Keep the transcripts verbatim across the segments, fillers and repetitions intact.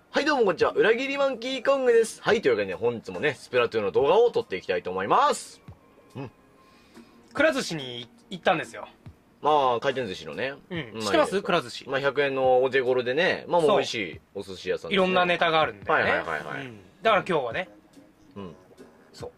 はいどうもこんにちは、裏切りマンキーコングです。はい、というわけでね、本日もね、スプラトゥーンの動画を撮っていきたいと思います。 うん。くら寿司に行ったんですよ。 まあ、回転寿司のね。 うん。知ってますくら寿司。 まあ、ひゃくえんのお手頃でね、まあもう美味しいお寿司屋さんですね。 いろんなネタがあるんだよね。 はいはいはいはい。うん、 だから今日はね。 うん。 そう。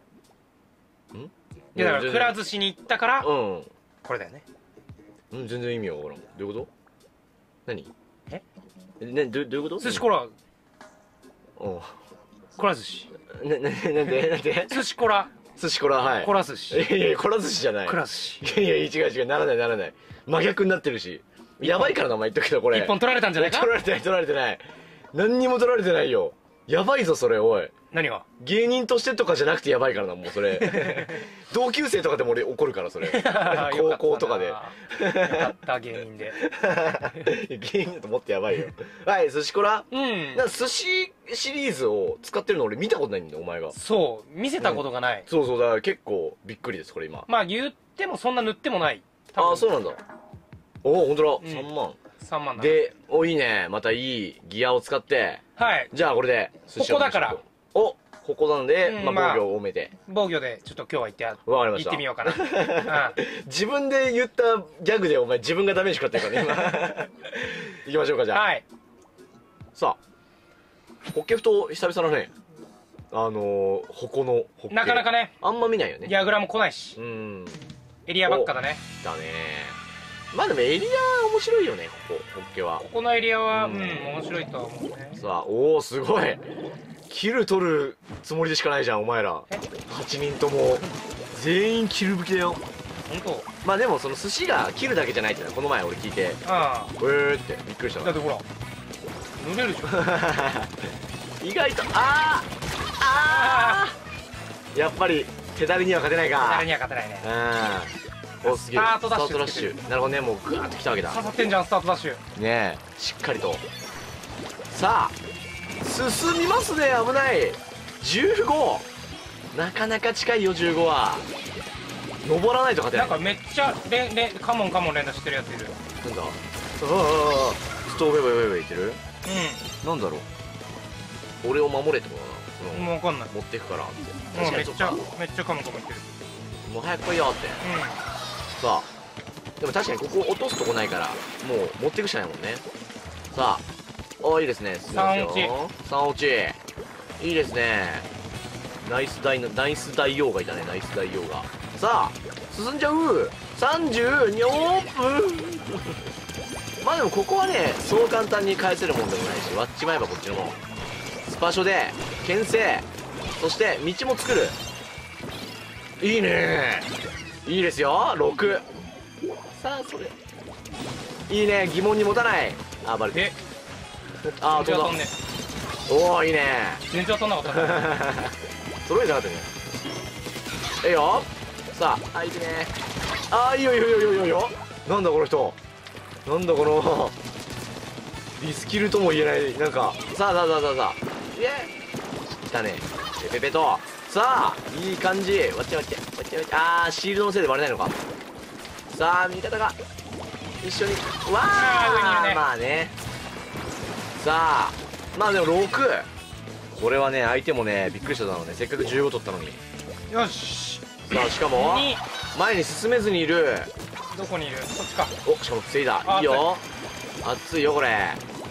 んいやだからくら寿司に行ったから、うん。これだよね。 うん、全然意味わからん。どういうこと？何？ え？ ね、ど、どういうこと？ 寿司コラ。 おう。 コラ寿司。 な、な、なんでなんで寿司コラ。 寿司コラ、はい。 コラ寿司。 いやいや、コラ寿司じゃない。 コラ寿司。 いやいや、違う違う、ならないならない。真逆になってるし。やばいからな、お前言っとくけど、これ。 一本取られたんじゃないか？ 取られてない、取られてない。何にも取られてないよ。やばいぞ、それ、おい。 何が？ 芸人としてとかじゃなくてやばいからな、もうそれ。同級生とかでも俺怒るから、それ。高校とかで。 よかった、芸人で。 芸人だともっとやばいよ。はい、寿司コラ？ うん。 なんか寿司シリーズを使ってるの俺見たことないんだよ、お前が。 そう、見せたことがない。 そうそう、だから結構びっくりです、これ今。 まあ言ってもそんな塗ってもない。 ああ、そうなんだ。おお、ほんとだ。さんまん。 さんまんだ。 で、お、いいね。またいいギアを使って。 はい。 じゃあこれで、 ここだから。 お、ここなんで、まあ防御を多めて。 防御で、ちょっと今日は行ってや、 わかりました。 行ってみようかな。 自分で言ったギャグでお前自分がダメージ食らってるからね、今。行きましょうか、じゃあ。はい。さあ、ホッケふと久々だね。あのー、矛のホッケ。 なかなかね。 あんま見ないよね。 ギャグラも来ないし。うん。エリアばっかだね。 だね。まあでもエリア面白いよね、ここ、ホッケは。ここのエリアは、うん、面白いとは思うね。 さあ、おお、すごい。キル取るつもりでしかないじゃん、お前ら。はちにんとも。全員キル武器だよ。 本当？ まあでもその寿司がキルだけじゃないってのはこの前俺聞いて。ああ。えーってびっくりした。 だってほら、塗れるじゃん。意外と、あーあーやっぱり手だれには勝てないか。 手だれには勝てないね。 うん。お、すげえ。 スタートダッシュ。 スタートダッシュ。なるほどね、もうグワーッと来たわけだ。 刺さってんじゃん、スタートダッシュ。 ねえ、しっかりと。さあ、進みますね、危ない。じゅうご。なかなか近いよ、じゅうごは。登らないと勝てない。 なんかめっちゃレレカモンカモン連打してるやついる。 なんだ。ああ、ストーブウェイウェイウェイウェイいってる。うん。なんだろう。俺を守れってことかな。 もう分かんない。 持ってくからって。 もうめっちゃめっちゃカモンカモンいってる。 もう早く来いよって。うん。さあ。でも確かにここ落とすとこないから、もう持っていくしかないもんね。さあ。おー、いいですね。 さん落ち。 さん落ち。いいですね。ナイス大、ナイス大王がいたね。ナイス大王が。さあ、進んじゃう。さんじゅうにょーぷまあでもここはね、そう簡単に返せるもんでもないし、割っちまえばこっちのもん。スパ所で、牽制。そして、道も作る。いいねー。いいですよ。ろく。さあ、それ。いいね。疑問に持たない。あ、バレて。あー、飛んだ。おー、いいね。 全然当たんなかったね。 揃えてなかったね。ええよ。さあ、あ、いいね。あー、いいよいいよいいよいいよいいよ。なんだこの人。なんだこのリスキルとも言えない、なんか。さあさあさあさあさあ。イエー。来たね。ペペペと。さあ、いい感じ。割っちゃ割っちゃ割っちゃ割っちゃ。あー、シールドのせいで割れないのか。さあ、味方が一緒に。わー、ね、まあね。さあ、まあでもろく。これはね、相手もね、びっくりしただろうね。せっかくじゅうご取ったのに。 よし。 さあ、しかも前に進めずにいる。 どこにいる？そっちか。 お、しかも防いだ。いいよ。熱いよこれ。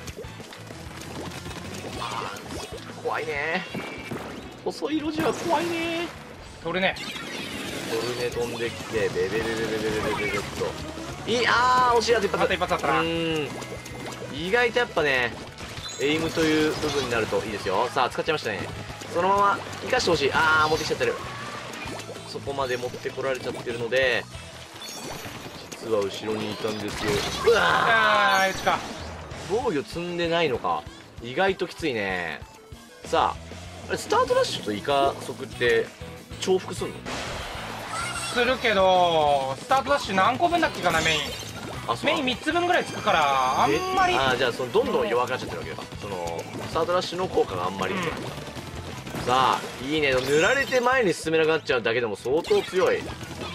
怖いね。細い路地は怖いね。 取るね。 取るね。飛んできてベベベベベベベベベベッと。いい。あー、惜しい。あと一発。 あと一発だったな。うん。 意外とやっぱね、エイムという部分になるといいですよ。さあ、使っちゃいましたね。そのまま生かしてほしい。あー、持ってきちゃってる。そこまで持ってこられちゃってるので、実は後ろにいたんですよ。うわー、 あー、うちか。 防御積んでないのか。意外ときついね。さあ、あれスタートダッシュとイカ速って重複すんの？ するけど、スタートダッシュ何個分だっけかな、メイン。メインみっつぶんぐらいつくからあんまり。 ああ、じゃあそのどんどん弱くなっちゃってるわけか。そのスタートダッシュの効果があんまり、うん、さあいいね。塗られて前に進めなくなっちゃうだけでも相当強い。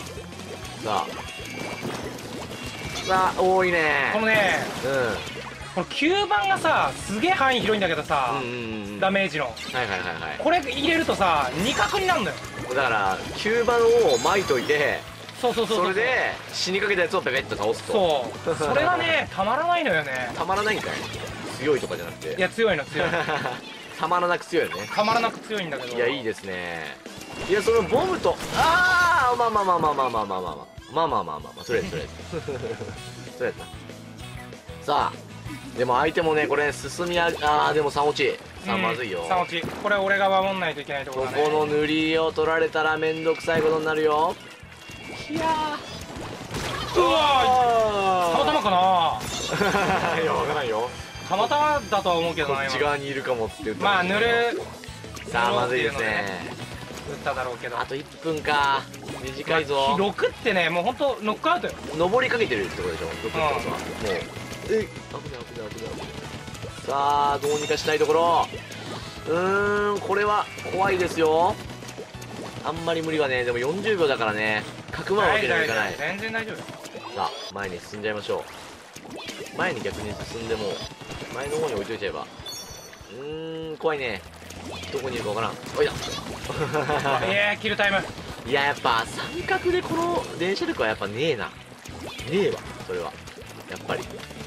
さあさあ、多いね。 このね、 これ吸盤がさすげえ範囲広いんだけどさ、 うんうんうんダメージのはいはいはいはいこれ入れるとさ二角になるのよ。 だから吸盤を巻いといてそうそうそううそれで死にかけたやつをペペッと倒すとそうそれがねたまらないのよね。 たまらないんかい強いとかじゃなくていや強いの強いのたまらなく強いよねたまらなく強いんだけど。 いやいいですねいやそのボムとああまあまあまあまあまあまあまあまあまあまあまあまあまあまあとりあえずとりあえずとりあえずなさあでも相手もねこれ進みああーでもさん落ちさあまずいよ、 さん落ちこれ俺が守んないといけないところだね。 ここの塗りを取られたらめんどくさいことになるよいやうわーたまたまかなーいやわからんよたまたまだとは思うけどこな今っち側にいるかもって言ったまあ塗るさあまずいですね打っただろうけどあといっぷんか短いぞろくってねもうほんとノックアウトよ。 登りかけてるってことでしょろくってことはもうえ危ない危ない危ない危ないさあどうにかしたいところうーんこれは怖いですよあんまり無理はねでもよんじゅうびょうだからね角間わけにはいかない全然大丈夫よ。 さあ前に進んじゃいましょう前に逆に進んでも前の方に置いといちゃえばうーん怖いねどこにいるかわからんおいだいやーキルタイムいややっぱ三角でこの電車力はやっぱねえなねえわそれはやっぱり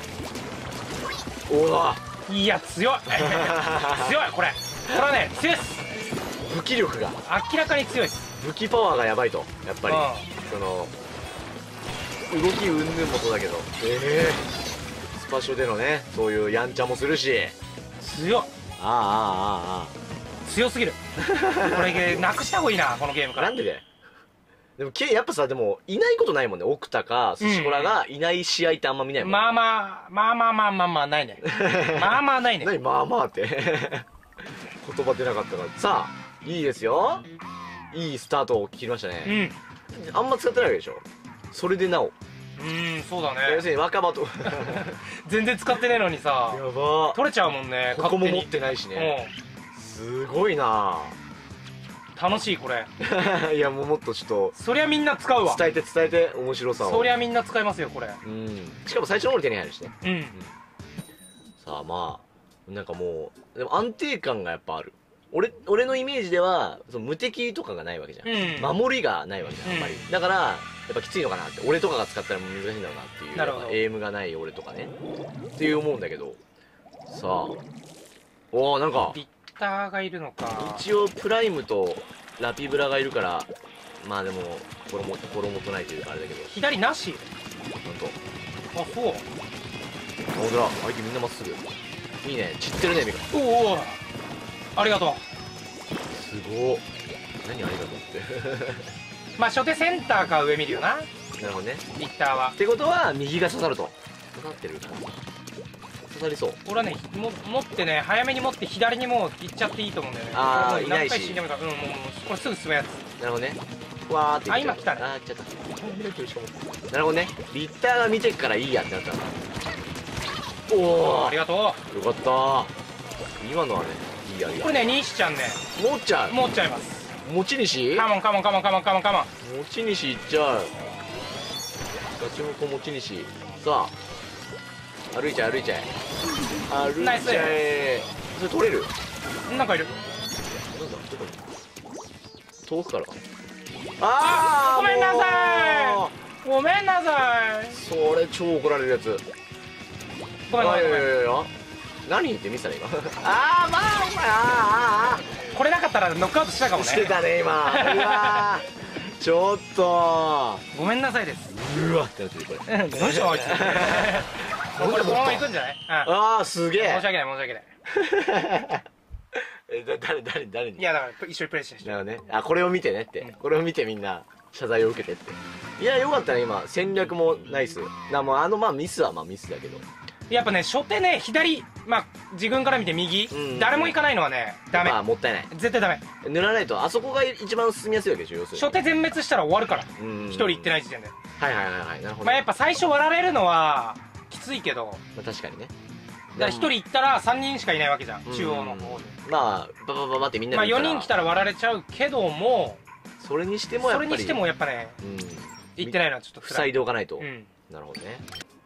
おおいや強い強いこれこれはね強いっす武器力が明らかに強いっす。 武器パワーがやばいとやっぱりうその動きうんぬんもそうだけどええスパショでのねそういうやんちゃもするし強いああああああ強すぎるこれなくした方がいいなこのゲームから。 なんでででもけやっぱさでもいないことないもんね奥田か寿司コラがいない試合ってあんま見ないもん、 まあまあまあまあまあまあまあないねまあまあないね何まあまあって言葉出なかったからさあいいですよいいスタートを切りましたうね、 んあんま使ってないわけでしょそれでなおうーんそうだね要するに若葉と全然使ってねえのにさやば取れちゃうもんねここも勝手に持ってないしうねすごいな楽しいこれいやもうもっとちょっとそりゃみんな使うわ伝えて伝えて面白さをそりゃみんな使いますよこれうんしかも最初の方に手に入るしねうんさあまあなんかもうでも安定感がやっぱある俺俺のイメージではその無敵とかがないわけじゃん、 うん守りがないわけじゃんあんまり、 うだからやっぱきついのかなって俺とかが使ったら難しいんだろうなっていうなるほどエームがない俺とかねっていう思うんだけどさあおおなんかビッターがいるのか一応プライムとラピブラがいるからまあでも衣衣とないというかあれだけど左なしなんとあそうあ本当だ相手みんなまっすぐいいね散ってるねミカおおありがとすごっ何ありがとうってうまあ初手センターか上見るよななるほどねビッターはってことは右が刺さると刺さってるかな刺さりそう俺はねも持ってね早めに持って左にもう行っちゃっていいと思うんだよねあーこれもう何回いないし死んでもいいからうんもうもうこれすぐ進むやつなるほどねわーっていっちゃうあ今来たねあー来ちゃったなるほどねビッターが見てっからいいやってなったんだおおありがとよかった今のはねいいやいいうやこれね西ちゃんね持っちゃう持っちゃいます持ち主カモンカモンカモンカモンカモンカモン持ち主いっちゃうガチモコ持ち主さあ歩いちゃえ歩いちゃえ歩いちゃナイスえそれ取れるなんかいるなんだどこに遠くからかああごめんなさいごめんなさいそれ超怒られるやつごめんごめんごめんいやいやいやいや何って見せたら今ああまあお前あーあーこれなかったらノックアウトしたかもねしてたね今うわーちょっとごめんなさいですうわってなってるこれうんどうしようあいつこれこのまま行くんじゃないうんああすげえ申し訳ない申し訳ないえだ誰誰誰にいやだから一緒にプレイしてなるほどねあこれを見てねって、 うんこれを見てみんな謝罪を受けてっていやよかったね今戦略もナイスなもうあのまあミスはまあミスだけどやっぱね初手ね左まあ自分から見て右うん誰も行かないのはねダメまあもったいない絶対ダメ塗らないとあそこが一番進みやすいわけでしょ要するに初手全滅したら終わるからうん一人行ってない時点ではいはいはいはいなるほど、 まあやっぱ最初割られるのはきついけどまあ、確かにねだから一人行ったらさんにんしかいないわけじゃんうん中央の方でまあババババってみんなまあで見たらよにん来たら割られちゃうけどもそれにしてもやっぱりそれにしてもやっぱねうん行ってないのはちょっと塞いでおかないと、 うんなるほどね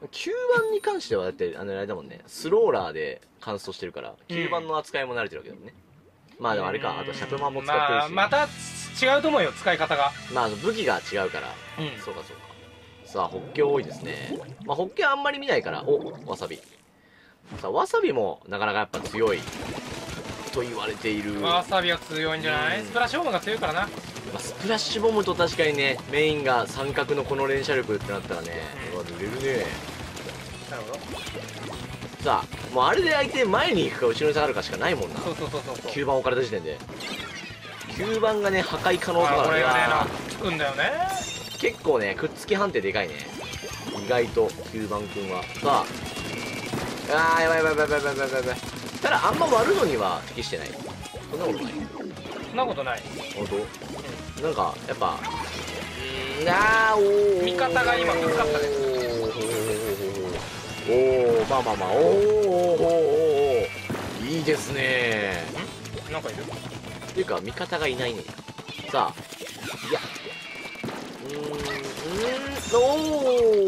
きゅうばんに関してはだってあのあれだもんね、スローラーでカンストしてるからきゅうばんの扱いも慣れてるわけだもんね。まあでもあれか、あとシャプマンも使ってるし、 まあ、また違うと思うよ、使い方が。 まああの武器が違うから、 うんそうかそうか。さあホッケ多いですね。まあホッケあんまり見ないから、おわさび。さあわさびもなかなかやっぱ強いと言われている。 わさびは強いんじゃない、 うんスプラッシュボムが強いからな。 まあ、スプラッシュボムと確かにね、メインが三角のこの連射力ってなったらね、うわ、濡れるね。 なるほど。 さあ、もうあれで相手前に行くか後ろに下がるかしかないもんな。 そうそうそうそうそう。 きゅうばん置かれた時点で。きゅうばんがね、破壊可能とあかねこれがね、なつくんだよね。 結構ね、くっつき判定でかいね。意外と、きゅうばんくんは。さあ、あー、やばいやばいやばいやばいやばいやばいやばい。ただ、あんま割るのには適してない。そんなことない。 そんなことない。 本当？なんか、やっぱ、うーん、あー、おー。 味方が今ぶつかったね。 おー、まあまあまあ、おー、おー、おー、おー。いいですね。 なんかいる。 っていうか、味方がいないね。さあ、いや、うーん、うーん、お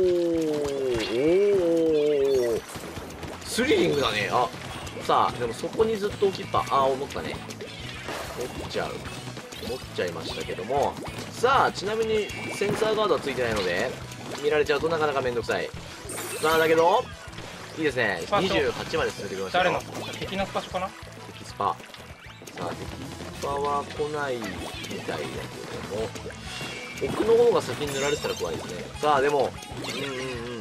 ー、おー、スリリングだね。あ、さあ、でもそこにずっと置きっぱ、あー、思ったね。持っちゃう。持っちゃいましたけども。さあ、ちなみにセンサーガードはついてないので、見られちゃうとなかなかめんどくさい。さあ、だけど、いいですね。 スパにじゅうはちまで進めてきましたよ。 誰の敵のスパショかな。 敵スパ。さあ、敵スパは来ないみたいだけども、奥の方が先に塗られてたら怖いですね。さあ、でも、うんうんうん。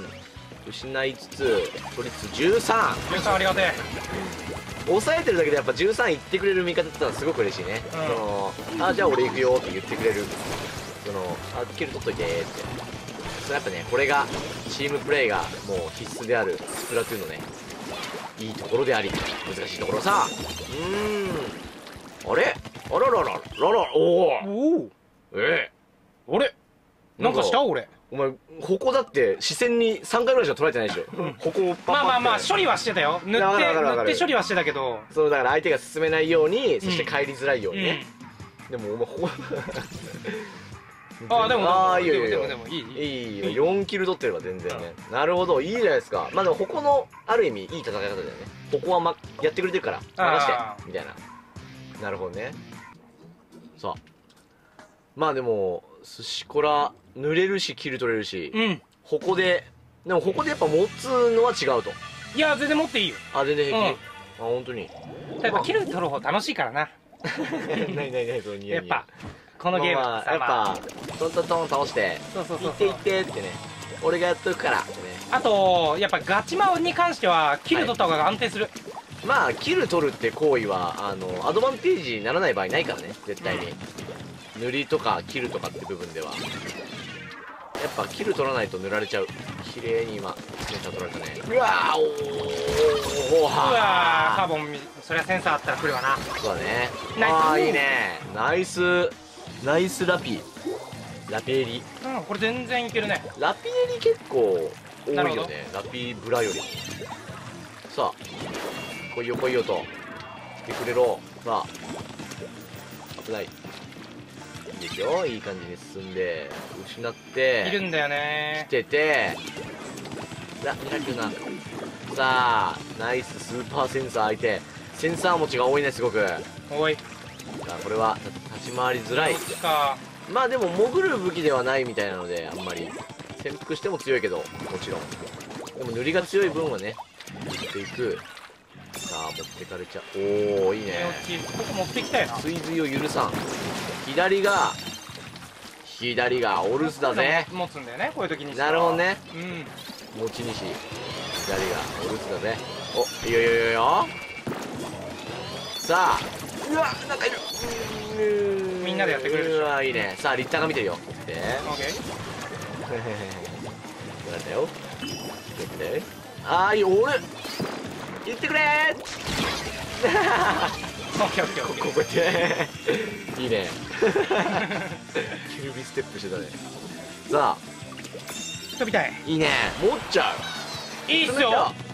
失いつつ、都率じゅうさん。 じゅうさんありがてえ。 抑えてるだけでやっぱじゅうさんいってくれる味方ってのはすごく嬉しいね。 うんその、あ、じゃあ俺行くよって言ってくれる。その、あ、キル取っといてーって。それやっぱね、これが、チームプレイがもう必須であるスプラトゥーンのね、いいところであり、難しいところさ。うーん。あれあらららららら、おおおお。 ええ。 あれなんかした俺。 お前、矛だって視線にさんかいぐらいしか捉えてないでしょ。矛をパッパッて。 まあまあまあ処理はしてたよ。塗ってわかるわかるわかる塗って処理はしてたけど。 そう、だから相手が進めないように、そして帰りづらいよううん。 にね。でもお前、こああでもああ、いいよいいよ。 でもでもでもいいいいよ。よんキル取ってれば全然ね。なるほど、いいじゃないですか。まあでも、矛の、ある意味、いい戦い方だよね。矛はま、やってくれてるから、任してあ、 みたいな。なるほどね。さあ。まあでも、寿司コラ、濡れるし、キル取れるし、 うん。 矛で、でも矛でやっぱ持つのは違うと。 いや全然持っていいよ。 あ、全然平気。 うんあ、本当に。 やっぱキル取る方楽しいからな。 ないないない、そのニヤニヤやっぱこのゲームまあまあやっぱトントントン倒してそうそうそう行って行ってってね、俺がやっとくからってね。 あとやっぱガチマウに関してはキル取った方が安定する。 まあキル取るって行為はあのアドバンテージにならない場合ないからね、絶対に。塗りとかキルとかって部分ではやっぱキル取らないと塗られちゃう。綺麗に今センサー取られたね。うわー、おー、おー、 うわー、カーはボンそりゃセンサーあったら来るわな。 ー。そうだね。 ナイスああ、いいね。ナイスナイスラピラピエリ。 うんこれ全然いけるね。 ラピエリ結構多いなるほどよね。ラピブラより。さあ、来いよ来いよと。来てくれろ。さあ、危ない。いいですよ。いい感じに進んで、失っいて、 るんだよね来。てて、さあ、ミラキュな。さあ、ナイススーパーセンサー相手。センサー持ちが多いね、すごく。さおいあ、これは立ち回りづらいどっ。ちか。 まあでも潜る武器ではないみたいなので、あんまり潜伏しても強いけど、もちろんでも塗りが強い分はね塗っていく。さあ持ってかれちゃう。おお、いいね。 ここ持ってきたいな。 追随を許さん。左が左がお留守だぜ。 持つんだよねこういう時に。 なるほどね。 うん持ち主左がお留守だぜ。お、いいよいいよいいよ。さあ、うわ、なんかいる。うーみんなでやってくれるでしょ。 うわ、いいね。さあリッターが見てるよ。でオッケー。 もらったよ。言ってくれ。あーいい、俺言ってくれーオッケーオッケーオッケここやっていいねキルビステップしてたね。さー。飛びたい。 あいいね、持っちゃう。 いいっすよ。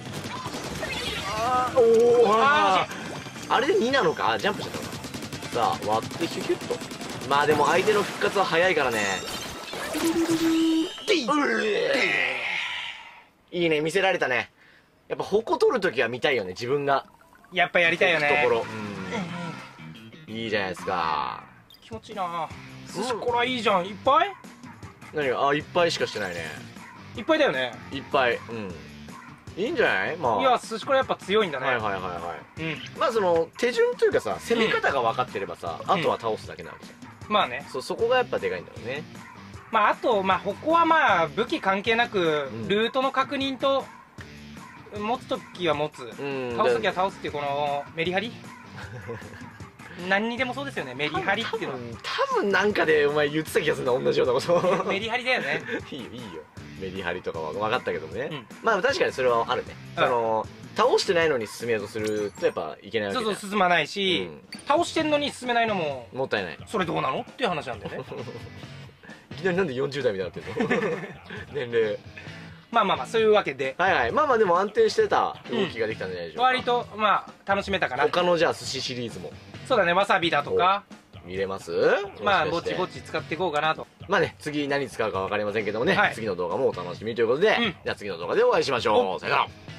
あーおお、 あああれでになのか。ジャンプしちゃったのか。さあ割ってヒュヒュッと。まあでも相手の復活は早いからね。 いいね、見せられたね。やっぱ矛取るときは見たいよね、自分がやっぱやりたいよね。 ところ、うん、いいじゃないですか。 気持ちいいな。寿司こらいいじゃん。いっぱい何が、あ、いっぱいしかしてないね。 いっぱいだよね。 いっぱい、うん、いいんじゃない。まあ、 いや寿司こらやっぱ強いんだね。 はいはいはいはい。 うん。 まあその手順というかさ、攻め方が分かってればさ、 うんあとは倒すだけなわけじゃん。 まあね。 そそこがやっぱでかいんだろうね。 まああとまあ矛はまあ武器関係なく、 うんルートの確認と持つ時は持つ、 うん、 倒す時は倒すっていうこのメリハリ何にでもそうですよね、メリハリっていうのは。 多分なんかでお前言ってた気がするんだ、同じようなことメリハリだよね。 いいよいいよ、メリハリとかは分かったけどね、 うん、 まあ確かにそれはあるね、 うん、 その倒してないのに進めようとするとやっぱいけないわけだ。 そうそう進まないし、うん、倒してんのに進めないのももったいない。 それどうなのっていう話なんだよね。 いきなりなんでよんじゅう代みたいになってんの年齢。 まあまあまあそういうわけで、 はいはい、まあまあでも安定してた動きができたんじゃないでしょうか、 割とまあ楽しめたかな。 他のじゃあ寿司シリーズもそうだね、わさびだとか見れます。 まあぼちぼち使っていこうかなと。 まあね、次何使うか分かりませんけどもね、 はい、 次の動画もお楽しみということで、 うん、 じゃあ次の動画でお会いしましょう。さよなら。